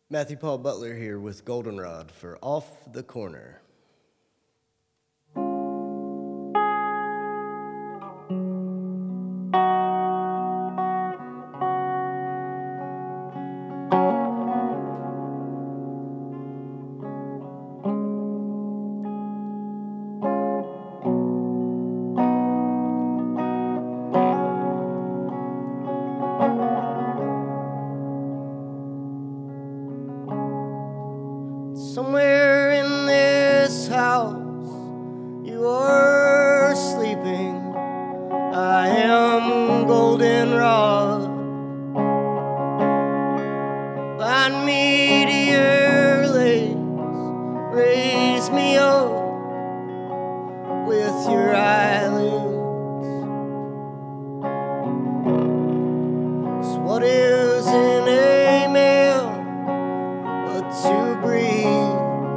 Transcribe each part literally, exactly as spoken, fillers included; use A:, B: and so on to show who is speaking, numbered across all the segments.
A: Matthew Paul Butler here with Goldenrod for Off the Corner. Somewhere in this house you are sleeping. I am Goldenrod. Bind me to your legs, raise me up with your eyelids. 'Cause what is in a man but to breathe?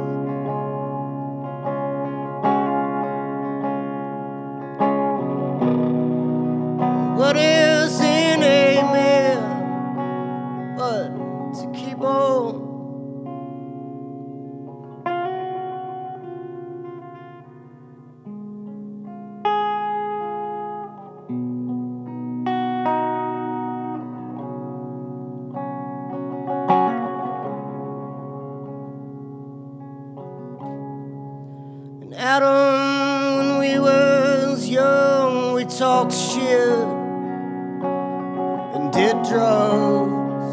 A: What is in a man but to keep on? And Adam, when we was young, we talked shit and did drugs.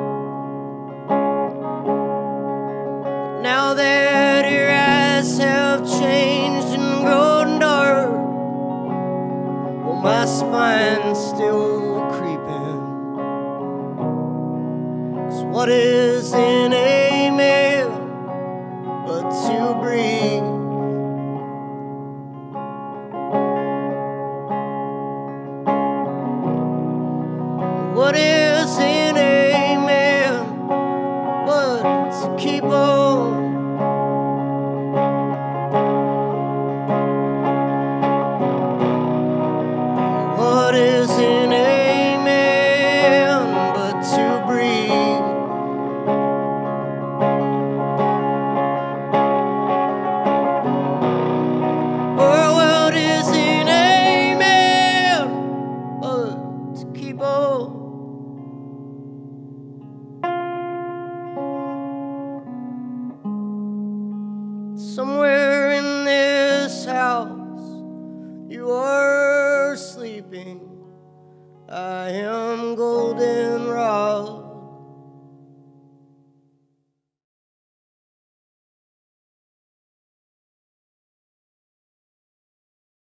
A: But now that your eyes have changed and grown dark, well, my spine's still creeping. 'Cause what is in a man but to breathe? What is in a man but to keep on? What is in a man but to breathe? Or what is in a man but to keep on? Somewhere in this house you are sleeping. I am